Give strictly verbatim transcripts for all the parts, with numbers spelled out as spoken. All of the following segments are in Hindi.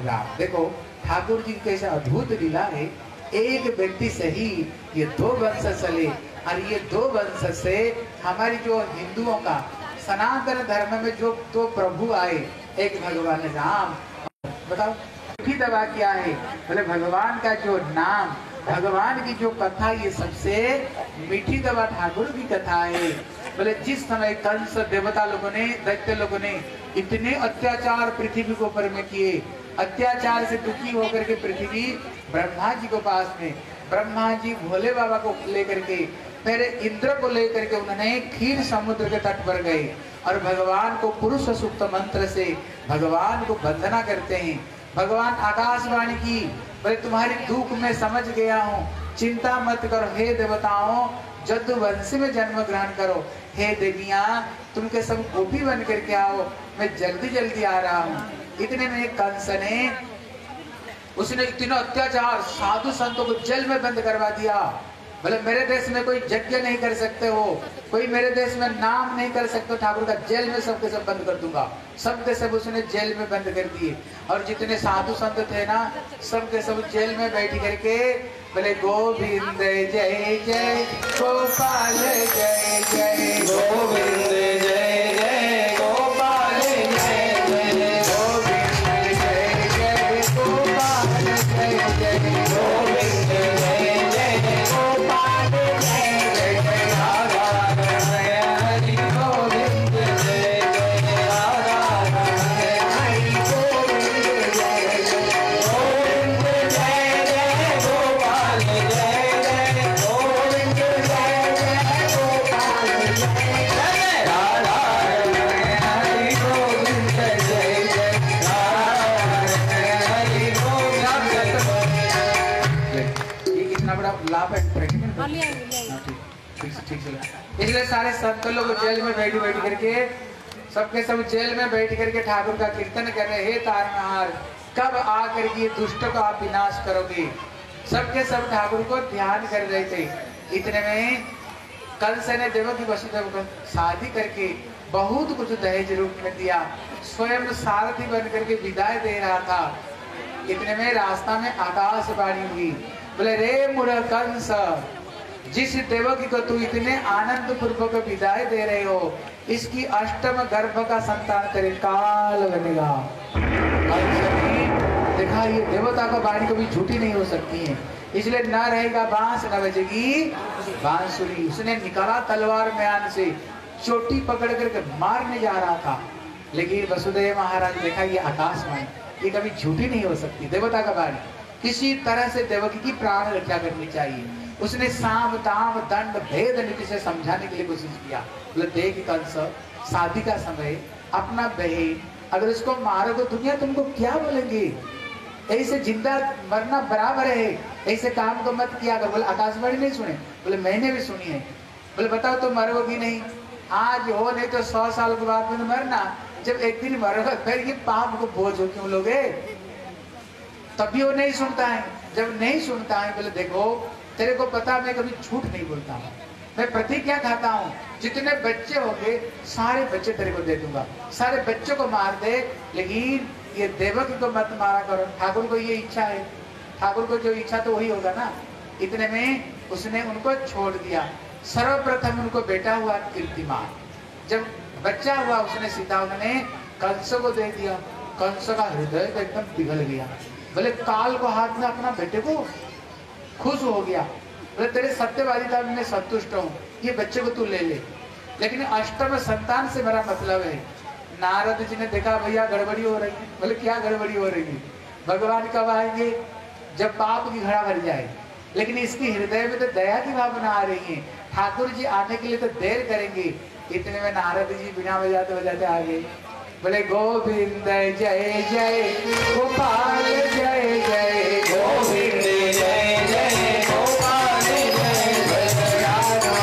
राम। देखो ठाकुर जी की कैसे अद्भुत लीला है, एक व्यक्ति से ही ये दो वंश चले, और ये दो वंश से हमारी जो हिंदुओं का सनातन धर्म में जो दो प्रभु आए, एक भगवान राम। बताओ मीठी दवा क्या है? बोले भगवान का जो नाम, भगवान की जो कथा, ये सबसे मीठी दवा ठाकुर की कथा है। बोले जिस समय कंस देवता लोगों ने, दैत्य लोगों ने इतने अत्याचार पृथ्वी के ऊपर में किए, अत्याचार से दुखी होकर के पृथ्वी ब्रह्मा जी को पास में, ब्रह्मा जी भोले बाबा को लेकर के, फिर इंद्र को लेकर के उन्होंने क्षीर समुद्र के तट पर गए और भगवान को पुरुष सूक्त मंत्र से भगवान को वंदना करते हैं। भगवान आकाशवाणी की, बोले तुम्हारी दुख में समझ गया हूँ, चिंता मत करो हे देवताओं, जदु वंश में जन्म ग्रहण करो। हे देवियां तुम के सब गोपी बन करके आओ, मैं जल्दी जल्दी आ रहा हूँ। इतने में कंस ने, उसने इतना अत्याचार, साधु संतों को जेल में बंद करवा दिया। बोले मेरे देश में कोई यज्ञ नहीं कर सकते हो, कोई मेरे देश में नाम नहीं कर सकते, ठाकुर का जेल में सबके सब बंद कर दूंगा। सबके सब उसने जेल में बंद कर दिए, और जितने साधु संत थे ना, सबके सब जेल में बैठ करके बोले गोविंद जय जय गोपाल जय जय गोविंद जय जय गोपाल जय जय गोविंद जय जय गोपाल जय जय गोविंद जय जय गोपाल जय जय राधा हरि गोविंद जय जय राधा हरि गोविंद जय जय गोविंद जय जय गोपाल जय जय गोविंद जय जय गोपाल जय जय राधा हरि गोविंद जय जय राधा हरि गोविंद। ये कितना बड़ा लाभ है, ठीक से ठीक से। इसलिए सारे संत लोग जेल में बैठ बैठ करके, सबके सब जेल में बैठ करके ठाकुर का कीर्तन कर रहे, हे तारनहार कब आकर के दुष्ट को आप विनाश करोगे। सबके सब ठाकुर को ध्यान कर रहे थे। इतने में कंस ने देवकी वसुदेव को शादी करके बहुत कुछ दहेज रूप में दिया, स्वयं सारथी बन करके विदाई दे रहा था। इतने में रास्ता में आकाशवाणी हुई, बोले रे मूढ़ कंस, जिस देवकी को तू इतने आनंद पूर्वक विदाई दे रहे हो, इसकी अष्टम गर्भ का संतान तेरे काल बनेगा। देखा ये देवता का वाणी कभी झूठी नहीं हो सकती है, इसलिए न रहेगा बांस न बजेगी बांसुरी। उसने निकाला तलवार म्यान से, चोटी पकड़ करके मारने जा रहा था, लेकिन वसुदेव महाराज देखा ये आकाशवाणी, ये कभी झूठी नहीं हो सकती, देवता का वाणी। किसी तरह से देवकी की प्राण रक्षा करनी चाहिए। उसने साम दाम दंड भेद नीति से समझाने के लिए कोशिश किया। बोले देख कंस, शादी का समय, अपना बहन अगर इसको मारोगे दुनिया तुमको क्या बोलेंगे, ऐसे जिंदा मरना बराबर है, ऐसे काम को मत किया कर। बोले आकाशवाणी नहीं सुने? बोले मैंने भी सुनी है। बोले बताओ तुम मरोगी नहीं, आज हो नहीं तो सौ साल के बाद में मरना, जब एक दिन मरोगे फिर ये पाप को बोझ हो क्यों लोगे। तभी वो नहीं सुनता है। जब नहीं सुनता है, बोले देखो तेरे को पता मैं कभी झूठ नहीं बोलता हूँ, मैं प्रतिज्ञा खाता हूँ, जितने बच्चे होंगे सारे बच्चे तेरे को दे दूंगा, सारे बच्चों को मार दे, लेकिन ये देवकी को मत मारा करो। ठाकुर को ये इच्छा है, ठाकुर को जो इच्छा तो वही होगा ना। इतने में उसने उनको छोड़ दिया। सर्वप्रथम उनको बेटा हुआ कीर्तिमान, जब बच्चा हुआ उसने सीधा उन्होंने कंस को दे दिया। कंस का हृदय तो एकदम पिघल गया। बोले काल को हाथ में अपना बेटे को खुश हो गया। बोले तेरे सत्यवादिता में संतुष्ट हूँ, ये बच्चे को तू ले ले, लेकिन अष्टम संतान से मेरा मतलब है। नारद जी ने देखा भैया गड़बड़ी हो रही है। बोले क्या गड़बड़ी हो रही है? भगवान कब आएंगे? जब पाप की घड़ा भर जाए, लेकिन इसकी हृदय में तो दया की भावना आ रही है, ठाकुर जी आने के लिए तो देर करेंगे। इतने में नारद जी बिना बजाते बजाते आ गए। बोले गोविंद जय जय गोपाल जय जय गोविंद जय जय गोपाल जय जय राधा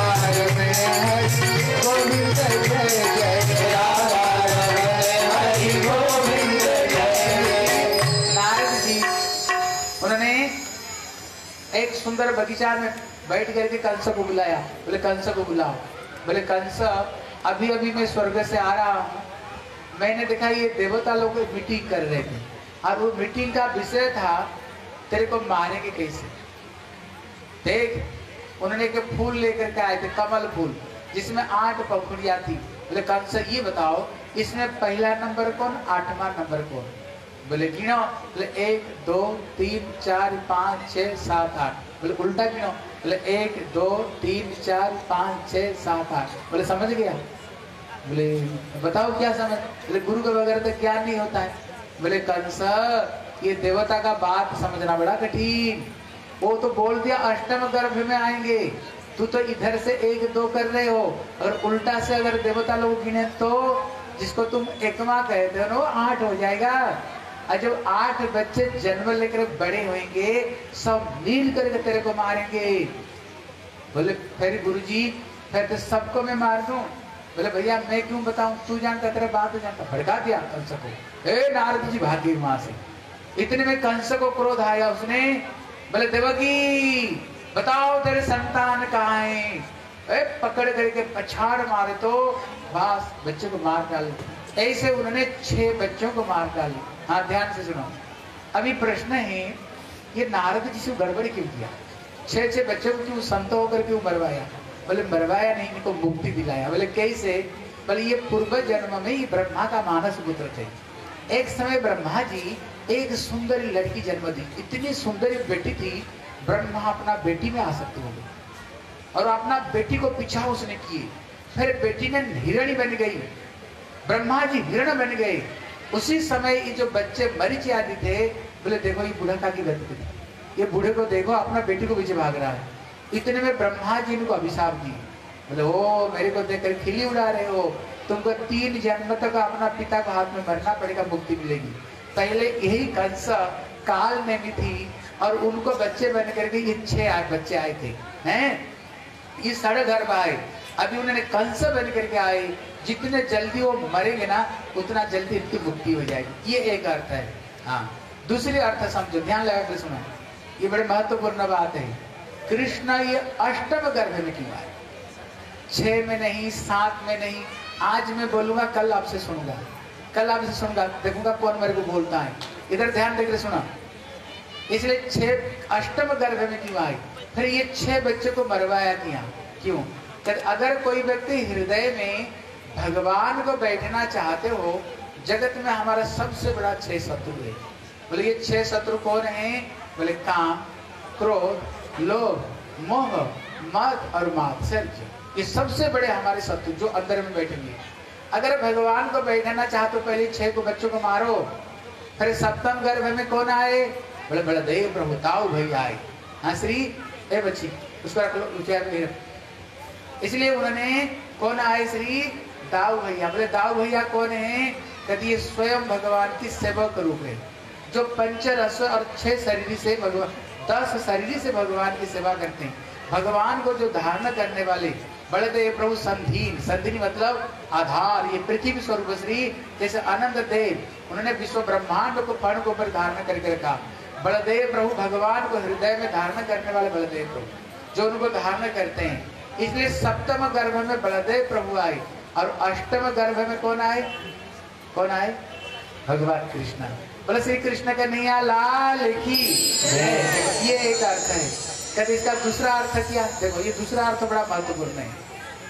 गोविंद जय जय राधा हरि गोविंद जय। नारद जी उन्होंने एक सुंदर बगीचा में बैठ करके कंस को बुलाया। बोले कंस को बुलाओ। बोले कंस अभी अभी मैं स्वर्ग से आ रहा हूँ, मैंने देखा ये देवता लोग मीटिंग कर रहे थे, और वो मीटिंग का विषय था तेरे को मारेंगे कैसे। देख उन्होंने एक फूल लेकर के आए थे, कमल फूल, जिसमें आठ पंखुड़ियां थी। बोले कंस ये बताओ इसमें पहला नंबर कौन, आठवां नंबर कौन। बोले गिनो। बोले एक दो तीन चार पाँच छः सात आठ। बोले उल्टा गिनो। बोले एक दो तीन चार पाँच छः सात आठ। बोले समझ गया। बोले बताओ क्या समझ। बोले गुरु के बगैर तो ज्ञान नहीं होता है। बोले कंस ये देवता का बात समझना बड़ा कठिन। वो तो बोल दिया अष्टम गर्भ में आएंगे, तू तो इधर से एक दो कर रहे हो। और उल्टा से अगर देवता लोग गिने तो जिसको तुम एकमा कहते हो ना आठ हो जाएगा। और जब आठ बच्चे जन्म लेकर बड़े होंगे सब मिल करके तेरे को मारेंगे। बोले फिर गुरुजी फिर तो सबको मैं मार दूं। बोले भैया मैं क्यों बताऊं, तू जानता तेरा बात जानता। भड़का दिया कंस को। ए नारद जी भागे वहां से। इतने में कंस को क्रोध आया, उसने बोले देवकी बताओ तेरे संतान कहाँ है। ए पकड़ करके पछाड़ मारे तो बस बच्चे को मार डाले। ऐसे उन्होंने छह बच्चों को मार डाले। हाँ ध्यान से सुनो। अभी प्रश्न है ये नारद जी से गड़बड़ क्यों किया, छह छह बच्चों को क्यों संत होकर क्यों मरवाया। बोले मरवाया नहीं, इनको मुक्ति दिलाया। बोले कैसे। बोले ये पूर्व जन्म में ही ब्रह्मा का मानस पुत्र थे। एक समय ब्रह्मा जी एक सुंदर लड़की जन्म दी। इतनी सुंदर बेटी थी, ब्रह्मा अपना बेटी में आसक्त हो गए और अपना बेटी को पीछा उसने किए। फिर बेटी ने हिरणी बन गई, ब्रह्मा जी हिरण बन गए। उसी समय ये जो बच्चे मरीच आदि थे, बोले देखो ये बूढ़ा का की गति, ये बूढ़े को देखो अपना बेटी को पीछे भाग रहा है। इतने में ब्रह्मा जी इनको अभिशाप दिए। बोले ओ मेरे को देखकर खिली उड़ा रहे हो, तुमको तीन जन्म तक अपना पिता को हाथ में मरना पड़ेगा, मुक्ति मिलेगी। पहले यही कंस काल में भी थी और उनको बच्चे बन करके ये छह आठ बच्चे आए थे, हैं ये साढ़े गर्भ आए। अभी उन्होंने कंस बन करके आए। जितने जल्दी वो मरेंगे ना उतना जल्दी इनकी मुक्ति हो जाएगी। ये एक अर्थ है। हाँ दूसरी अर्थ समझो, ध्यान लगा के सुनो, ये बड़े महत्वपूर्ण बात है। कृष्ण ये अष्टम गर्भ में क्यों आए, छह में नहीं, सात में नहीं। आज मैं बोलूंगा, कल आपसे सुनूंगा, कल आपसे सुनूंगा, देखूंगा कौन मेरे को बोलता है। इधर ध्यान देकर सुना। इसलिए छह अष्टम गर्भ में क्यों आए। फिर ये छह बच्चे को मरवाया किया क्यों। अगर कोई व्यक्ति हृदय में भगवान को बैठना चाहते हो, जगत में हमारा सबसे बड़ा छह शत्रु है। बोले ये छह शत्रु कौन है। बोले काम, क्रोध, लोभ, मोह, मद और मात्सर्य। ये सबसे बड़े हमारे शत्रु जो अंदर में बैठेंगे। अगर भगवान को बैठना चाहते हो पहले छह को बच्चों को मारो। फिर सप्तम गर्भ में कौन आए। बोले बलदेव प्रभु ताऊ भाई आए। हाँ श्री ए बच्ची उसको रख लो, उचार नहीं रख। इसलिए उन्होंने कौन आए, श्री दाऊ भैया। बोले दाऊ भैया कौन है। कहते ये स्वयं भगवान की सेवक रूप है, जो पंच रस और छह शरीर से भगवान दस शरीर से भगवान की सेवा करते हैं। भगवान को जो धारण करने वाले बलदेव प्रभु संधीन, संधीन मतलब आधार। ये पृथ्वी स्वरूप श्री जैसे आनंद देव, उन्होंने विश्व ब्रह्मांड को फण को ऊपर धारण करके रखा। बलदेव प्रभु भगवान को हृदय में धारण करने वाले बलदेव प्रभु जो उनको धारण करते हैं। इसलिए सप्तम गर्भ में बलदेव प्रभु आए और अष्टम गर्भ में कौन आए, कौन आए, भगवान कृष्ण। बोले श्री कृष्ण का नैया लाल की। ये एक अर्थ है। कहते इसका दूसरा अर्थ क्या। देखो ये दूसरा अर्थ बड़ा महत्वपूर्ण है।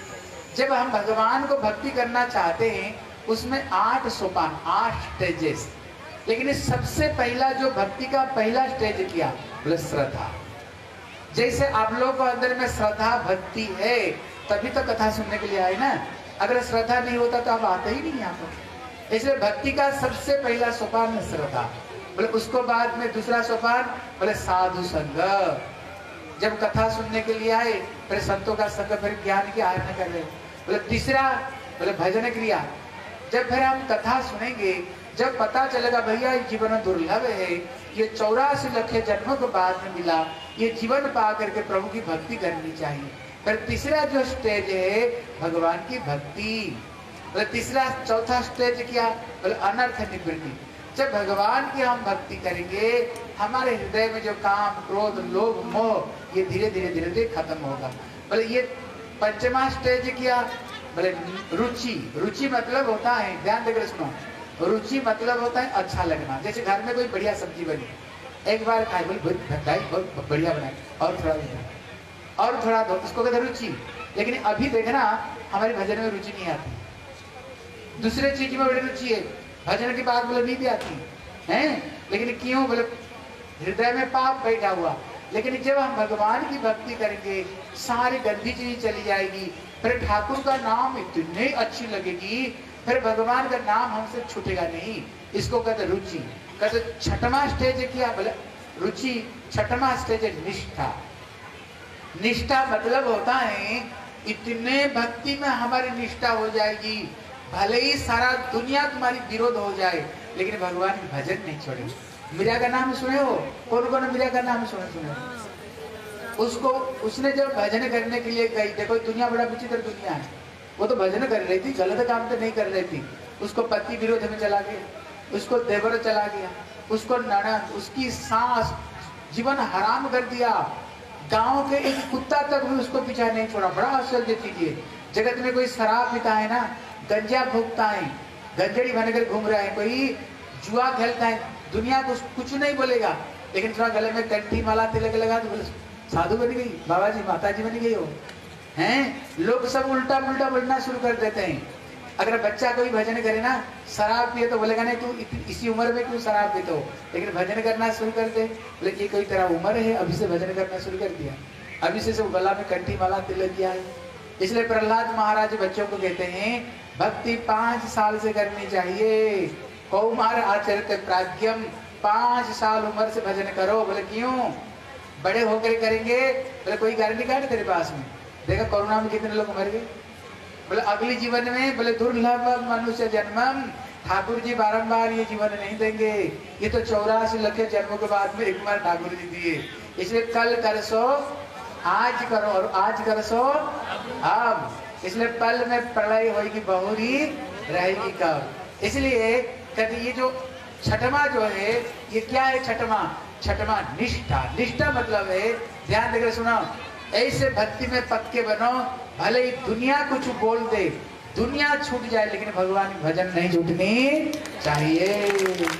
जब हम भगवान को भक्ति करना चाहते हैं उसमें आठ सोपान, आठ स्टेजेस। लेकिन सबसे पहला जो भक्ति का पहला स्टेज किया बोले श्रद्धा। जैसे आप लोगों को अंदर में श्रद्धा भक्ति है तभी तो कथा सुनने के लिए आए ना। अगर श्रद्धा नहीं होता तो आप आते ही नहीं यहाँ पर। इसलिए भक्ति का सबसे पहला सोपान है श्रद्धा। बोले उसको बाद में दूसरा सोपान बोले साधु संग। जब कथा सुनने के लिए आए फिर संतों का संग, फिर ज्ञान की आराधना कर रहे। बोले तीसरा बोले भजन क्रिया। जब फिर हम कथा सुनेंगे, जब पता चलेगा भैया ये जीवन दुर्लभ है, ये चौरासी लाख जन्मों के बाद में मिला, ये जीवन पा करके प्रभु की भक्ति करनी चाहिए। फिर तीसरा जो स्टेज है भगवान की भक्ति। बोले तीसरा चौथा स्टेज क्या बोले अनर्थ निवृत्ति। जब भगवान की हम भक्ति करेंगे हमारे हृदय में जो काम, क्रोध, लोभ, मोह ये धीरे धीरे धीरे धीरे खत्म होगा। बोले ये पंचमा स्टेज क्या बोले रुचि। रुचि मतलब होता है, ध्यान देकर सुनो, रुचि मतलब होता है अच्छा लगना। जैसे घर में कोई बढ़िया सब्जी बनी, एक बार खाए, बोले बहुत बढ़िया बनाई, और थोड़ा और थोड़ा दो, इसको कहते रुचि। लेकिन अभी देखना हमारे भजन में रुचि नहीं आती, दूसरे चीज में बड़ी रुचि है, भजन की बात बोले नहीं भी आती है। लेकिन क्यों बोले हृदय में पाप बैठा हुआ। लेकिन जब हम भगवान की भक्ति करेंगे सारी गंदी चीज चली जाएगी, फिर ठाकुर का नाम इतनी अच्छी लगेगी, फिर भगवान का नाम हमसे छूटेगा नहीं। इसको कहते रुचि। कहते छठवां स्टेज क्या बोले रुचि, छठवां स्टेज है निष्ठा। निष्ठा मतलब होता है इतने भक्ति में हमारी निष्ठा हो जाएगी, भले ही सारा दुनिया तुम्हारी विरोध हो जाए, लेकिन भगवान की भजन नहीं छोड़ेंगे। मीरा का नाम सुने हो? कौन कौन मीरा का नाम सुने सुने उसको उसने जब भजन करने के लिए गई, देखो दुनिया बड़ा विचित्र दुनिया है, वो तो भजन कर रही थी, गलत काम तो नहीं कर रही थी। उसको पति विरोध में चला गया, उसको देवर चला गया, उसको ननद, उसकी सास जीवन हराम कर दिया, गांव के एक कुत्ता तक भी उसको पीछा नहीं छोड़ा। बड़ा आश्चर्य चीज। जगत में कोई शराब पीता है ना, गंजा फूकता है, गंजड़ी बनकर घूम रहा है, कोई जुआ खेलता है, दुनिया कुछ कुछ नहीं बोलेगा, लेकिन थोड़ा गले में कंठी माला तिलक लगा तो बोले साधु बन गई, बाबा जी माता जी बन गई हो हैं। लोग सब उल्टा उल्टा बोलना शुरू कर देते हैं। अगर बच्चा कोई भजन करे ना, शराब पिए तो बोलेगा नहीं तू इसी उम्र में क्यों शराब पीते हो, लेकिन भजन करना शुरू कर दे बोले ये कोई तेरा उम्र है, अभी से भजन करना शुरू कर दिया, अभी से सब गला में कंठी माला तिलक किया है। इसलिए प्रहलाद महाराज बच्चों को कहते हैं भक्ति पांच साल से करनी चाहिए। कौमार आचरते प्राज्ञम, पांच साल उम्र से भजन करो। बोले क्यों? बड़े होकर करेंगे, बोले कोई गारंटी कार्ड तेरे पास में? देखा कोरोना में कितने लोग मर गए। बोले अगले जीवन में, बोले दुर्लभ मनुष्य जन्मम, ठाकुर जी बारंबार ये जीवन नहीं देंगे, ये तो चौरासी लख जन्मों के बाद में एक बार ठाकुर जी दिए। इसलिए कल कर सो आज करो, और आज कर सो अब। इसलिए पल में प्रलय होगी बहुरी रहेगी कब। इसलिए कहते ये जो छठवां जो है ये क्या है? छठवां छठवां निष्ठा। निष्ठा मतलब है, ध्यान देकर सुनो, ऐसे भक्ति में पक्के बनो, भले ही दुनिया कुछ बोल दे, दुनिया छूट जाए, लेकिन भगवान की भजन नहीं छूटनी चाहिए।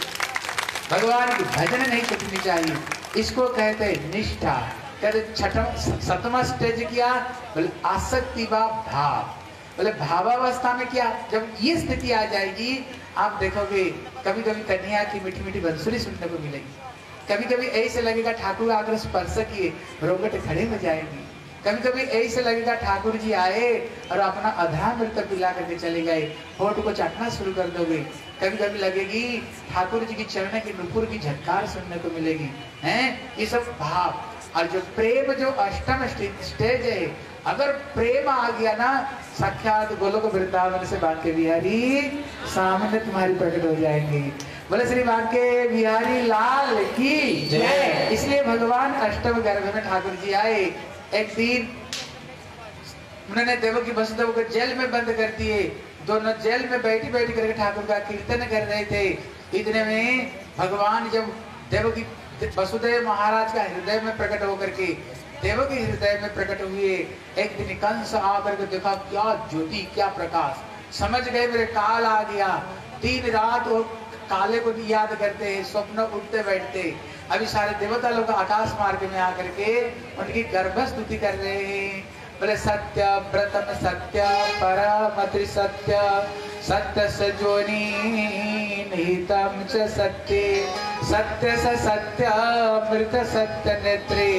भगवान की भजन नहीं छूटनी चाहिए, इसको कहते हैं निष्ठा। कहते छठवां सतवां स्टेज क्या? बोले आसक्ति व भाव। बोले भावावस्था में क्या? जब ये स्थिति आ जाएगी, आप देखोगे कभी कभी कन्या की मीठी मीठी बंसुरी सुनने को मिलेगी, कभी कभी ऐसे लगेगा ठाकुर आकर स्पर्श किए, रोगट खड़े हो जाएंगे, कभी कभी ऐसे लगेगा ठाकुर जी आए और अपना अधरा मृत पिला करके चले गए, होठ को चाटना शुरू कर दोगे। कभी कभी लगेगी ठाकुर जी की चरण की नुपुर की झटकार सुनने को मिलेगी, हैं? ये सब भाव। और जो प्रेम जो अष्टम स्टेज है, अगर प्रेम आ गया ना, साक्षात गोलोक वृंदावन से बांके बिहारी सामने तुम्हारी प्रकट हो जाएंगे। बोले श्री बांके बिहारी लाल की जय। इसलिए भगवान अष्टम गर्भ में ठाकुर जी आए। एक दिन उन्होंने देवकी वसुदेव को जेल में बंद कर दिए, दोनों जेल में बैठी बैठी करके ठाकुर का कीर्तन कर रहे थे। इतने में भगवान जब देवकी वसुदेव महाराज का हृदय में प्रकट होकर के देवकी हृदय में प्रकट हुए, एक दिन कंस आकर के देखा क्या ज्योति क्या प्रकाश, समझ गए मेरे काल आ गया। दिन रात वो काले को याद करते हैं, स्वप्न उठते बैठते। अभी सारे देवता लोग आकाश मार्ग में आकर के उनकी गर्भ स्तुति कर रहे हैं। बोले सत्य प्रथम सत्य परम त्रिसत्य सत्य सजोनी निहितम च सत्य सत्य स सत्य अमृत सत्य नेत्रे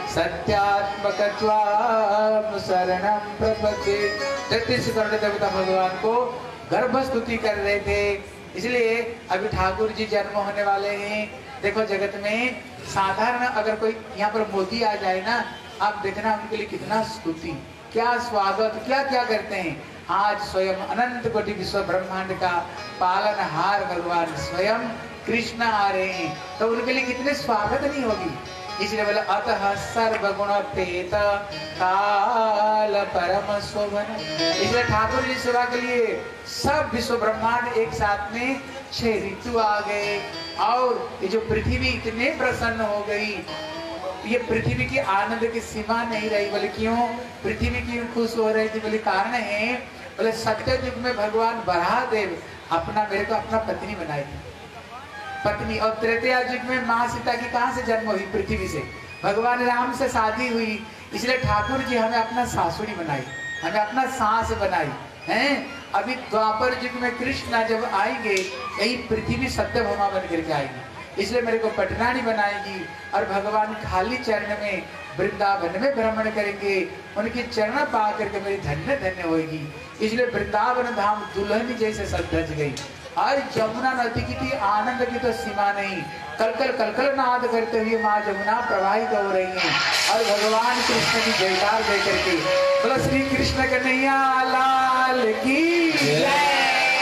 सत्यात्मकत्वाम शरणम प्रपद्ये। तैतीस करोड़ देवता भगवान को गर्भ स्तुति कर रहे थे। इसलिए अभी ठाकुर जी जन्म होने वाले हैं। देखो जगत में साधारण अगर कोई यहाँ पर मोदी आ जाए ना, आप देखना उनके लिए कितना स्तुति, क्या स्वागत, क्या क्या करते हैं। आज स्वयं अनंत कोटि विश्व ब्रह्मांड का पालनहार भगवान स्वयं कृष्ण आ रहे हैं, तो उनके लिए कितने स्वागत नहीं होगी। इसलिए बोला अतः सर्वगुण पेत काल परम शोभन। इसलिए ठाकुर जी सेवा के लिए सब विश्व ब्रह्मांड एक साथ में छह ऋतु आ गए, और ये जो पृथ्वी इतने प्रसन्न हो गई, ये पृथ्वी की आनंद की सीमा नहीं रही। बोले क्यों पृथ्वी क्यों खुश हो रही थी? बोले कारण है, बोले सत्य युग में भगवान बराहदेव अपना मेरे को अपना पत्नी बनाई थी, पत्नी। और त्रेतया युग में माँ सीता की कहाँ से जन्म हुई? पृथ्वी से। भगवान राम से शादी हुई, इसलिए ठाकुर जी हमें अपना सासुरी बनाई, हमें अपना सास बनाई हैं। अभी द्वापर युग में कृष्ण जब आएंगे यही पृथ्वी सत्यभामा बन करके आएगी, इसलिए मेरे को पटरानी बनाएगी। और भगवान खाली चरण में वृंदावन में भ्रमण करेंगे, उनके चरण पा करके मेरी धन्य धन्य होगी। इसलिए वृंदावन धाम दुल्हन जैसे सज गई। और जमुना नदी की थी आनंद की तो सीमा नहीं, कलकल कलकल नाद करते हुए माँ जमुना प्रवाहित हो रही है। और भगवान कृष्ण की जयकार दे करके बोला श्री कृष्ण कन्हैया लाल की जय।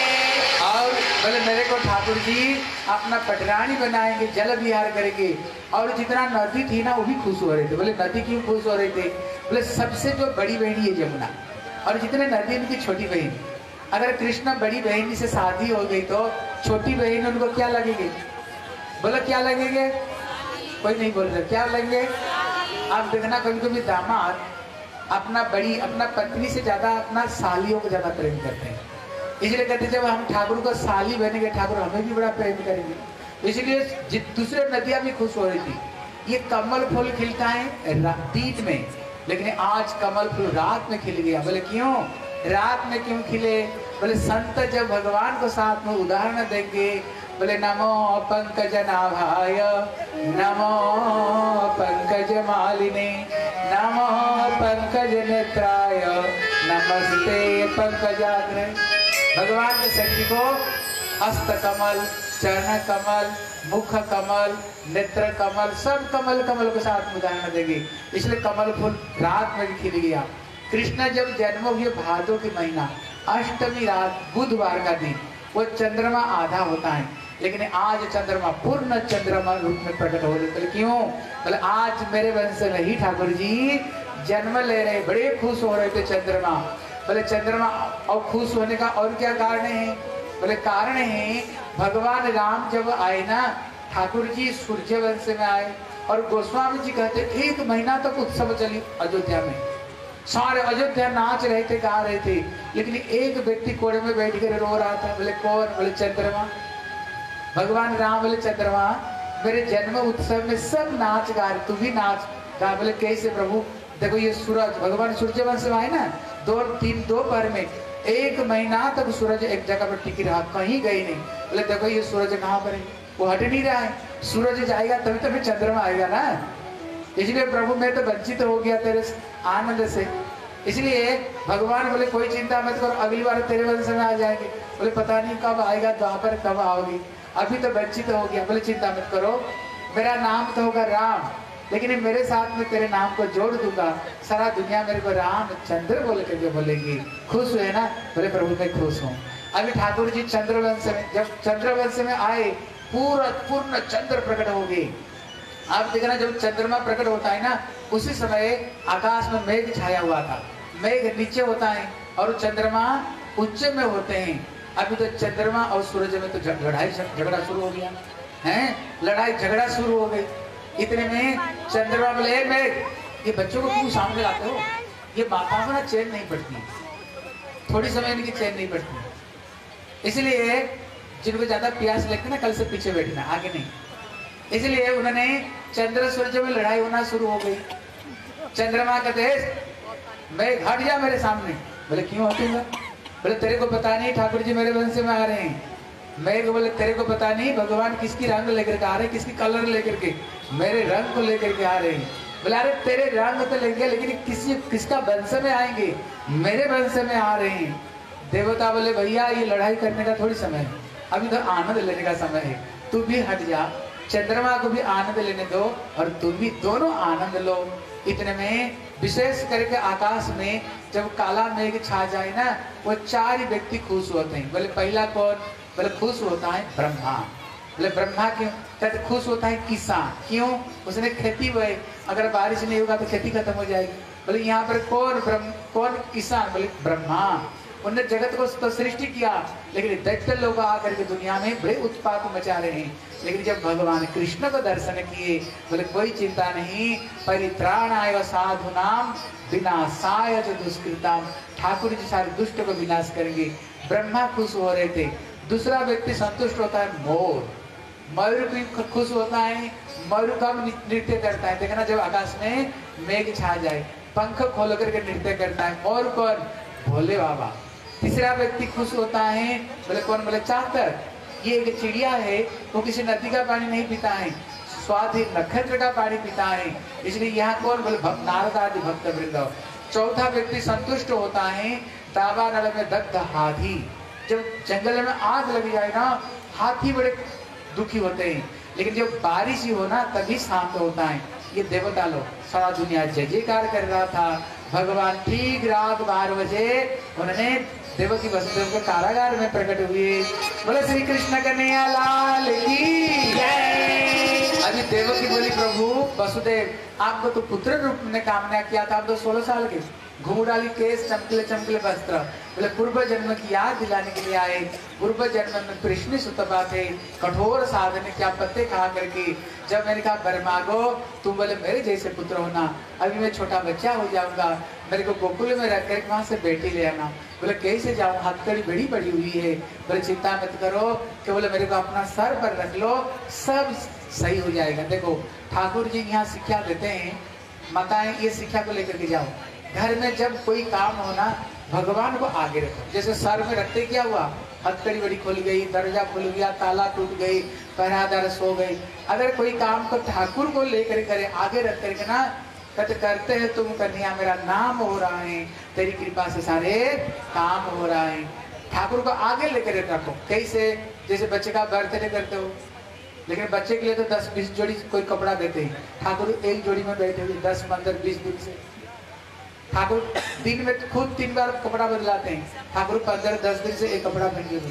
और बोले मेरे को ठाकुर जी अपना पटरानी बनाएंगे, जल विहार करेंगे। और जितना नदी थी ना वो भी खुश हो रहे थे। बोले नदी क्यों खुश हो रहे थे? बोले सबसे जो बड़ी बहन है जमुना, और जितने नदी उनकी छोटी बहन। अगर कृष्ण बड़ी बहन से शादी हो गई तो छोटी बहन उनको क्या लगेगी? बोलो क्या लगेंगे? कोई नहीं बोल रहा, क्या लगेंगे? आप देखना कभी कभी दामाद अपना बड़ी अपना पत्नी से ज्यादा अपना सालियों को ज्यादा प्रेम करते हैं। इसलिए कहते जब हम ठाकुर को साली बनेंगे ठाकुर हमें भी बड़ा प्रेम करेंगे। इसलिए दूसरे नदियां भी खुश हो रही थी। ये कमल फूल खिलता है दिन में, लेकिन आज कमल फूल रात में खिल गया। बोले क्यों रात में क्यों खिले? बोले संत जब भगवान को साथ में उदाहरण देंगे, बोले नमो पंकज नाभाय, नमो पंकज मालिने, नमो पंकज नेत्राय, नमस्ते पंकजाग्र। भगवान के शरीर को हस्त कमल, चरण कमल, मुख कमल, नेत्र कमल, सब कमल कमल के साथ में उदाहरण देंगे। इसलिए कमल फूल रात में भी खिल गया। कृष्ण जब जन्म हुए भादों के महीना अष्टमी रात बुधवार का दिन, वो चंद्रमा आधा होता है, लेकिन आज चंद्रमा पूर्ण चंद्रमा रूप में प्रकट हो रहे। बोले क्यों? बोले आज मेरे वंश में ही ठाकुर जी जन्म ले रहे, बड़े खुश हो रहे थे चंद्रमा। बोले चंद्रमा और खुश होने का और क्या कारण है? बोले कारण है भगवान राम जब आए ना ठाकुर जी सूर्य वंश में आए, और गोस्वामी जी कहते एक महीना तक उत्सव चली अयोध्या में, सारे अयोध्या नाच रहे थे, गा रहे थे, लेकिन एक व्यक्ति कोड़े में बैठ कर रो रहा था। बोले कौन? बोले चंद्रमा। भगवान राम बोले चंद्रमा मेरे जन्म उत्सव में सब नाच गा रहे, तू भी नाच गा। बोले कैसे प्रभु? देखो ये सूरज, भगवान सूर्य वंश में आए ना, दो तीन दोपहर में एक महीना तक सूरज एक जगह पर टिकी रहा, कहीं गई नहीं। बोले देखो ये सूरज कहाँ पर है? वो हट नहीं रहा है। सूरज जाएगा तभी तो फिर चंद्रमा आएगा ना। इसलिए प्रभु मैं तो वंचित हो गया तेरे आनंद से। इसलिए भगवान बोले कोई चिंता मत करो, अगली बार तेरे वंश में आ जाएंगे। बोले पता नहीं कब आएगा द्वापर, कब आओगी, अभी तो वंचित हो गया। बोले चिंता मत करो, मेरा नाम तो होगा राम, लेकिन मेरे साथ में तेरे नाम को जोड़ दूंगा, सारा दुनिया मेरे को रामचंद्र बोल करके बोलेंगी। खुश हुए ना? बोले प्रभु मैं खुश हूँ। अभी ठाकुर जी चंद्रवंश में जब चंद्रवंश में आए पूरा पूर्ण चंद्र प्रकट हो गए। आप देखना जब चंद्रमा प्रकट होता है ना उसी समय आकाश में मेघ छाया हुआ था। मेघ नीचे होता है और चंद्रमा उच्च में होते हैं। अभी तो चंद्रमा और सूरज में तो लड़ाई झगड़ा शुरू हो गया है, लड़ाई झगड़ा शुरू हो गई। इतने में चंद्रमा बोले मेघ ये बच्चों को क्यों सामने लाते हो? ये माताओं को ना चैन नहीं पड़ती, थोड़ी समय इनकी चैन नहीं पड़ती। इसलिए जिनको ज्यादा प्यास लगती ना कल से पीछे बैठना, आगे नहीं। इसलिए उन्होंने चंद्र सूर्य में लड़ाई होना शुरू हो गई। चंद्रमा कहते मैं हट जा मेरे सामने। बोले क्यों हटूंगा? बोले तेरे को पता नहीं ठाकुर जी मेरे वंश में आ रहे हैं। मैं बोले तेरे को पता नहीं भगवान किसकी रंग लेकर के आ रहे हैं, किसकी कलर लेकर के? मेरे रंग को लेकर के आ रहे हैं। बोला अरे तेरे रंग तो लेंगे लेकिन किसी किसका वंश में आएंगे? मेरे वंश में आ रहे हैं। देवता बोले भैया ये लड़ाई करने का थोड़ी समय है, अभी तो आनंद लेने का समय है, तू भी हट जा, चंद्रमा को भी आनंद लेने दो और तुम भी दोनों आनंद लो। इतने में विशेष करके आकाश में जब काला मेघ छा जाए ना वो चार ही व्यक्ति खुश होते हैं। बोले पहला कौन? बोले खुश होता है ब्रह्मा। बोले ब्रह्मा क्यों? कहते खुश होता है किसान। क्यों? उसने खेती बोई, अगर बारिश नहीं होगा तो खेती खत्म हो जाएगी। बोले यहाँ पर कौन ब्रह्म कौन किसान? बोले ब्रह्मा। उन्होंने जगत को तो सृष्टि किया, लेकिन दैत्य लोग आकर के दुनिया में बड़े उत्पात मचा रहे हैं। लेकिन जब भगवान कृष्ण को दर्शन किए बोले कोई चिंता नहीं, परित्राणाय साधुनाम विनाशाय च दुष्कृताम। ठाकुर जी सारे दुष्ट को विनाश करेंगे। ब्रह्मा खुश हो रहे थे। दूसरा व्यक्ति संतुष्ट होता है मोर। मयूर भी खुश होता है, मयूर कब नृत्य करता है, देखना जब आकाश में मेघ छा जाए, पंख खोल करके नृत्य करता है। मोर कौन? भोले बाबा। तीसरा व्यक्ति खुश होता है, बोले कौन? बोले चातक। ये एक चिड़िया है, वो किसी नदी का पानी नहीं पीता है, स्वाधीन नक्षत्र का पानी पीता है, इसलिए यहाँ कौन? बोले नारद आदि भक्त वृंद। चौथा व्यक्ति संतुष्ट होता है, तावा नल में दग्ध हाथी। जब जंगल में आग लग जाए ना, हाथी बड़े दुखी होते हैं, लेकिन जब बारिश ही हो ना तभी शांत होता है। ये देवता लोग, सारा दुनिया जय जयकार कर रहा था। भगवान ठीक रात बारह बजे उन्होंने देवकी वसुदेव के कारागार में प्रकट हुए। बोले श्री कृष्ण कन्हैया लाल की जय। अभी देवकी बोली प्रभु वसुदेव, आपको तो पुत्र रूप में कामना किया था, आप तो सोलह साल के, घूम डाली केस, चमकले चमकले वस्त्र। बोले पूर्व जन्म की याद दिलाने के लिए आए। पूर्व जन्म में कृष्ण सुतपा थे, कठोर साधन क्या पत्ते खा करके। जब मैंने कहा वर मांगो, तुम बोले मेरे जैसे पुत्र होना। अभी मैं छोटा बच्चा हो जाऊंगा, मेरे को गोकुल में रख कर वहां से बेटी ले आना। बोले कैसे जाऊँ, हथकड़ी बड़ी पड़ी हुई है। बोले चिंता मत करो, कि बोले मेरे को अपना सर पर रख लो, सब सही हो जाएगा। देखो ठाकुर जी यहाँ शिक्षा देते हैं, माताएं ये शिक्षा को लेकर के जाओ। घर में जब कोई काम होना, भगवान को आगे रखो। जैसे सर में रखते क्या हुआ, हथकड़ी बड़ी खुल गई, दरवाजा खुल गया, ताला टूट गई, पहरादार सो गई। अगर कोई काम को ठाकुर को लेकर करे, आगे रख करके ना, कहते करते हैं तुम कन्हैया, मेरा नाम हो रहा है, तेरी कृपा से सारे काम हो रहा है। ठाकुर को आगे लेकर रखो। कैसे? जैसे बच्चे का बर्थडे करते हो, लेकिन बच्चे के लिए तो दस बीस जोड़ी कोई कपड़ा देते हैं, ठाकुर एक जोड़ी में बैठे हुए दस पंद्रह बीस दिन से। ठाकुर दिन में खुद तीन बार कपड़ा बदलाते हैं, ठाकुर पंद्रह दस दिन से एक कपड़ा पहन के।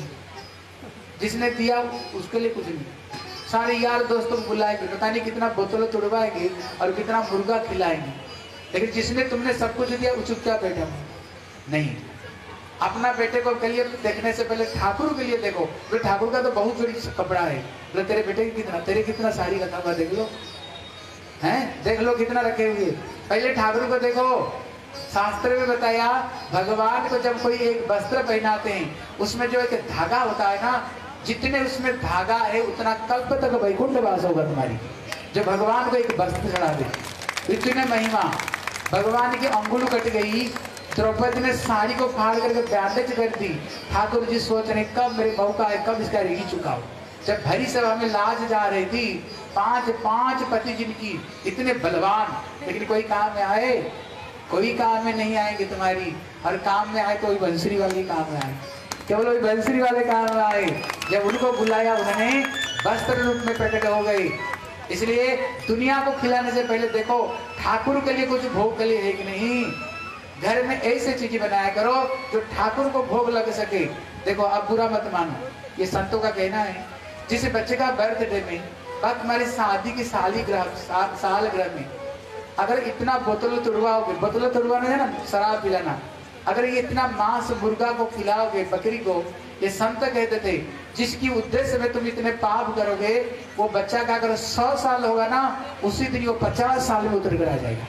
जिसने दिया उसके लिए कुछ नहीं। सारे यार दोस्तों को बुलाएंगे, पता नहीं कितना बोतलों तोड़वाएंगे और कितना मुर्गा खिलाएंगे, लेकिन जिसने तुमने सब कुछ दिया वो चुपचाप बैठा नहीं। अपना बेटे को कहिए देखने से पहले ठाकुर के लिए देखो। तो ठाकुर का तो बहुत जोड़ी कपड़ा है, बोले तेरे बेटे की कितना, तेरे कितना साड़ी रखा हुआ देख लो, हैं देख लो कितना रखे हुए। पहले ठाकुर को देखो। शास्त्र में बताया, भगवान को जब कोई एक वस्त्र पहनाते हैं, उसमें जो एक धागा होता है ना, जितने उसमें धागा है उतना कल्प तक वैकुंठ वास होगा तुम्हारी। जो भगवान को एक वस्त्र चढ़ा दे, इतने महिमा। भगवान की अंगुल कट गई, द्रौपदी ने साड़ी को फाड़ करके बैंडेज कर दी। ठाकुर जी सोच रहे कब मेरे मौका है, कब इसका री चुकाओ। जब भरी सभा में लाज जा रही थी, पांच पांच पति जिनकी, इतने बलवान, लेकिन कोई काम में आए? कोई काम में नहीं आएंगे तुम्हारी। और काम में आए तो वही बंसरी वाले काम में आए, केवल वही बंसरी वाले काम में आए। जब उनको बुलाया, उन्होंने वस्त्र रूप में प्रकट हो गए। इसलिए दुनिया को खिलाने से पहले देखो ठाकुर के लिए कुछ भोग के लिए है कि नहीं। घर में ऐसे चीजें बनाया करो जो ठाकुर को भोग लग सके। देखो अब बुरा मत मानो, ये संतों का कहना है। जिस बच्चे का बर्थडे में, बात तुम्हारी शादी की सालगिरह सा, साल ग्रह में अगर इतना बोतल तुड़वाओगे, बोतल तुड़वाना है ना, शराब पिलाना, अगर ये इतना मांस मुर्गा को खिलाओगे, बकरी को, ये संत कहते थे जिसकी उद्देश्य में तुम इतने पाप करोगे, वो बच्चा का अगर सौ साल होगा ना, उसी दिन वो पचास साल में उतर कर आ जाएगा।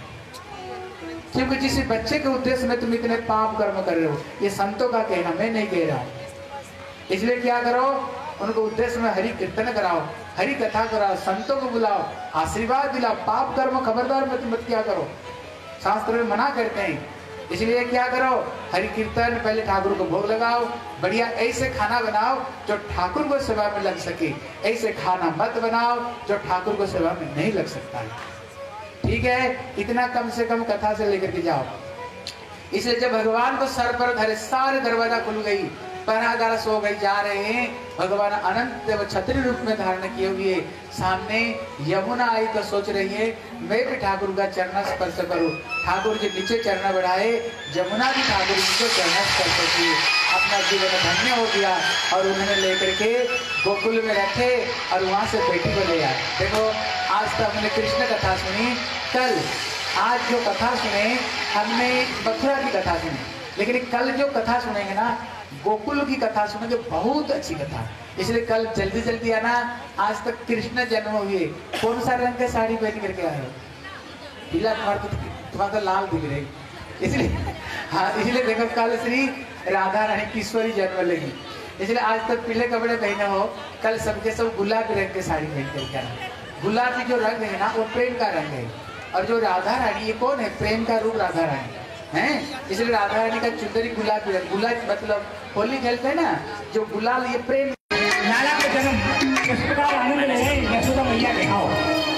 क्योंकि जिस बच्चे के उद्देश्य में तुम इतने पाप कर्म कर रहे हो, ये संतों का कहना, मैं नहीं कह रहा हूँ। इसलिए क्या करो, उनको उद्देश्य में हरि कीर्तन कराओ, हरि कथा कराओ, संतों को बुलाओ, आशीर्वाद दिलाओ। पाप कर्म खबरदार मत मत क्या करो, शास्त्र में मना करते हैं। इसलिए क्या करो, हरि कीर्तन, पहले ठाकुर को भोग लगाओ, बढ़िया ऐसे खाना बनाओ जो ठाकुर को सेवा में लग सके। ऐसे खाना मत बनाओ जो ठाकुर को सेवा में नहीं लग सकता है। ठीक है, इतना कम से कम कथा से लेकर के जाओ। इसलिए जब भगवान को सर पर धरे, सारे दरवाजा खुल गई, पहरादार सो गई, जा रहे हैं। भगवान अनंत देव छत्री रूप में धारण किए हुए सामने यमुना आई तो सोच रही है मैं भी ठाकुर का चरण स्पर्श करूं। ठाकुर जी नीचे चरण बढ़ाए, यमुना भी ठाकुर जी को चरण स्पर्श किए, अपना जीवन धन्य हो गया। और उन्होंने लेकर के गोकुल में रखे और वहां से बेटी को ले आए। देखो आज तो हमने कृष्ण कथा सुनी, कल आज जो कथा सुने हमने मथुरा की कथा सुनी, लेकिन कल जो कथा सुनेंगे ना, गोकुल की कथा सुनेंगे, बहुत अच्छी कथा। इसलिए कल जल्दी जल्दी आना। आज तक कृष्ण जन्म हुए, कौन सा रंग का साड़ी पहन करके आए हो? पीला, तुम्हारा तो तुम्हारा तो लाल दिख रही। इसलिए हाँ, इसलिए देखो कल श्री राधा रानी किशोरी जन्म लेगी। इसलिए आज तक पीले कपड़े पहने हो, कल सबके सब गुलाबी रंग की साड़ी पहन करके आना। गुलाबी जो रंग है ना वो प्रेम का रंग है। और जो राधा रानी, ये कौन है? प्रेम का रूप राधा रानी है। इसलिए राधा रानी का चुंदरी गुलाबी रंग, गुलाब मतलब होली खेलते हैं ना, जो गुलाल, ये प्रेम। लाला का जन्म किस प्रकार आनंद ले यशोदा मैया दिखाओ।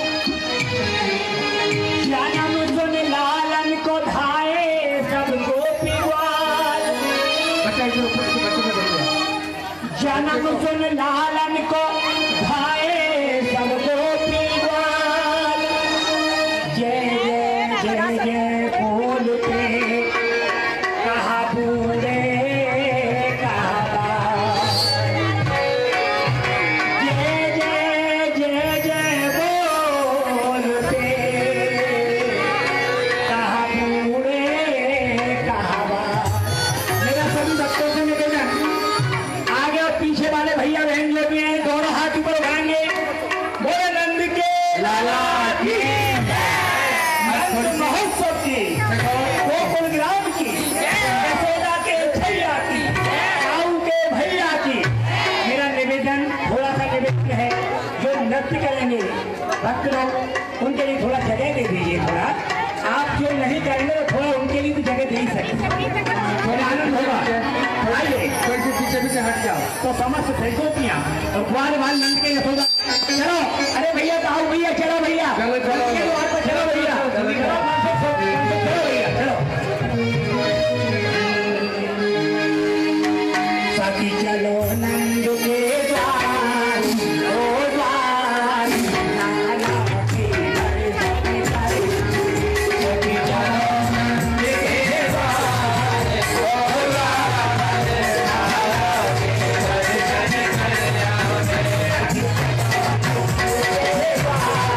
जाना मुझे लालन को धाए सब गोपीवाल, जाना मुझे लालन को धाए सब गोपीवाल। जय जय जय जय बोलते कहा बूढ़े करेंगे भक्त लोग, उनके लिए थोड़ा जगह दे दीजिए। थोड़ा आप जो नहीं करेंगे तो थोड़ा उनके लिए भी जगह दे ही सकते, थोड़ा आनंद होगा। आइए पीछे पीछे हट जाओ तो समस्त फैसोपियाँ और कुआर वाल नंद के यशोदा। चलो अरे भैया तो आओ भैया, चलो भैया चलो चलो चलो भैया चलो भैया चलो साथी चलो नंद के Bye.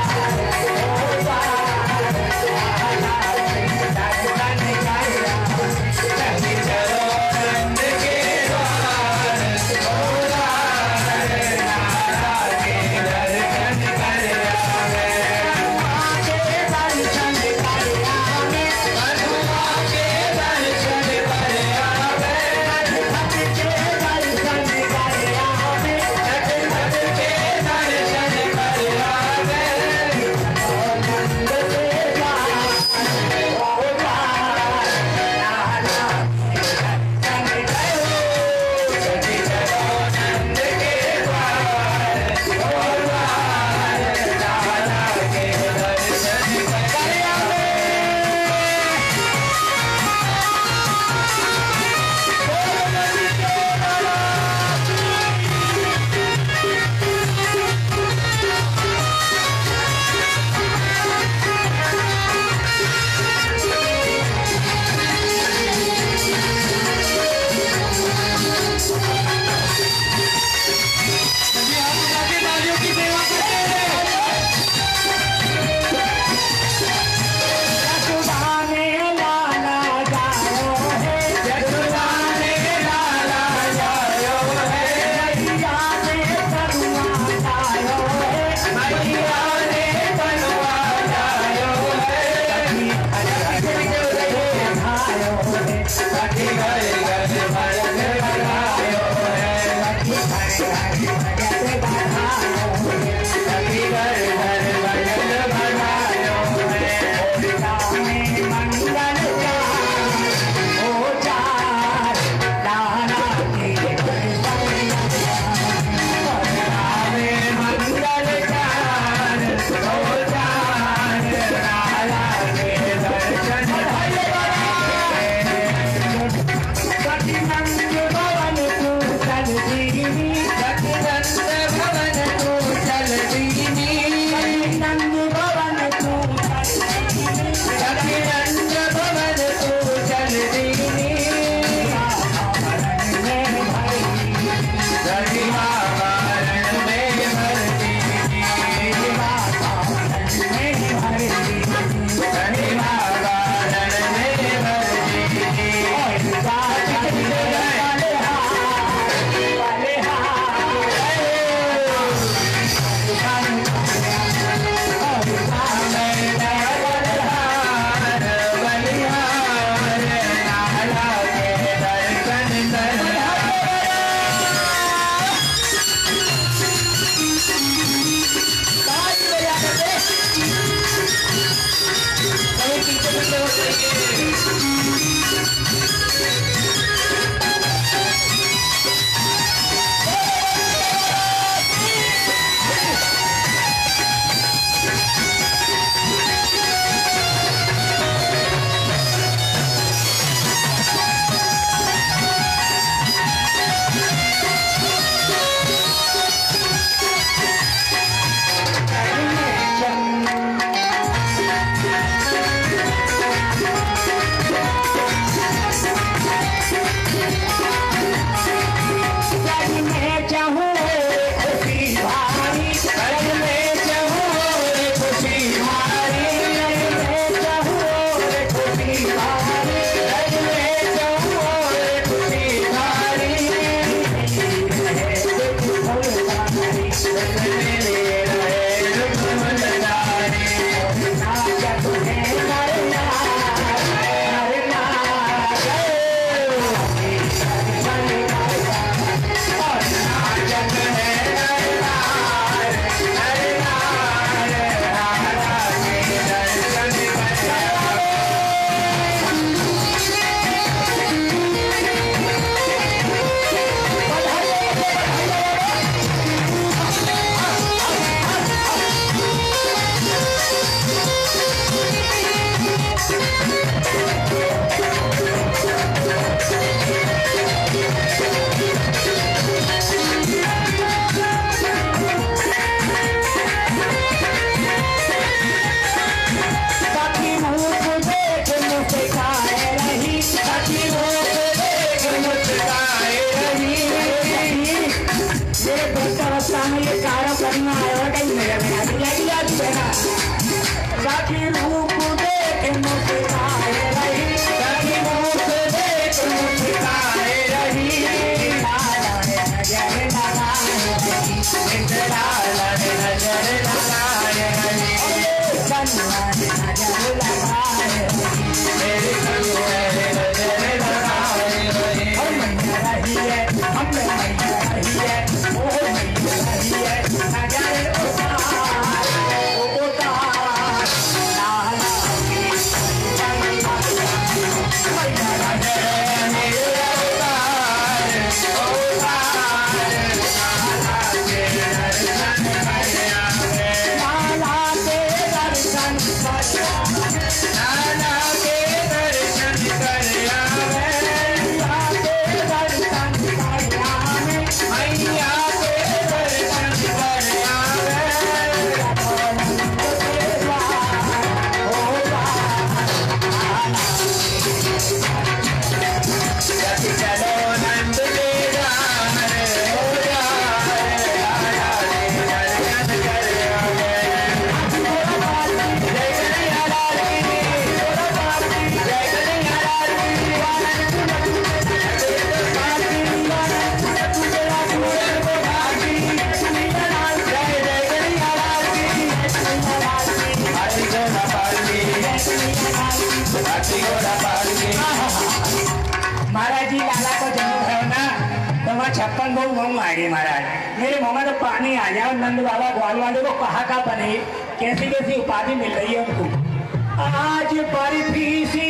सखी रूप देख मुस्काए रही, सखी रूप देख मुस्काए रही, लाला ने नजर लगाए रही, लाला ने नजर लगाए रही, कन्या ने नजर लगाए रही, मेरे कन्या ने नजर लगाए रही, हम मैया रही है, हम मैया रही है, ओ मैया रही है, नजर उतार उतार लाला की मैया रही उतार उतार लाला के दर्शन लाला के दर्शन लाला के दर्शन कर आवे, मैया के दर्शन कर आवे, मैया के दर्शन कर आवे, चलो नंद के जान रे हो जाए, लाला के दर्शन कर आवे, जय कन्हैया लाल की, जय कन्हैया लाल की, महाराज जी लाला को जन्म है ना तो वहाँ छप्पन बहु बहु आएंगे महाराज, मेरे मुँह में तो पानी आ जाओ। नंद बाबा ग्वाल वाले को कहा का बने, कैसी कैसी उपाधि मिल रही है उनको। आज बर्फी सी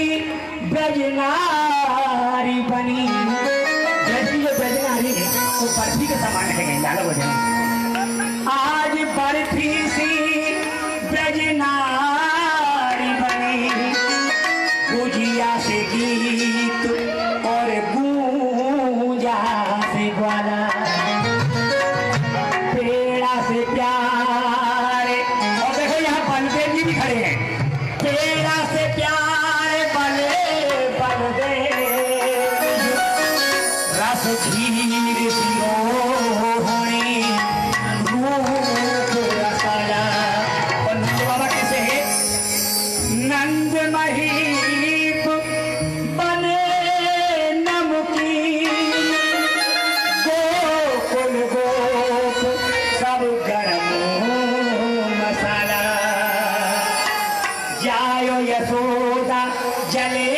ब्रजनारी बनी, जैसी ये ब्रजनारी है वो बर्फी के समान है लाला को जन्म। आज बर्फी सी ब्रजनारी बनी, गुजिया से गीत और गूंजा से ग्वाला, पेड़ा से प्यारे, और देखो यहाँ बलदेव जी भी खड़े हैं, पेड़ा से प्यारे बले बलदेव, रस झीर सिरो होनी रूप रसाला। और नंद बाबा कैसे है, नंद महीप बने नमकीन, गोकुल गोप सब गरम मसाला, जायो यशोदा जले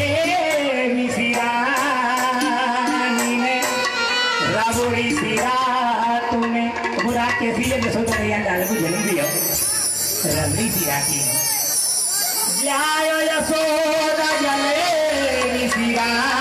मिसिरानी ने, राबुरी सिरा तुम्हें बुरा कैसी है यशोदा भैया लाल को जन्म दिया, रबड़ी सिरा की जायो यशोदा जले मिसिरा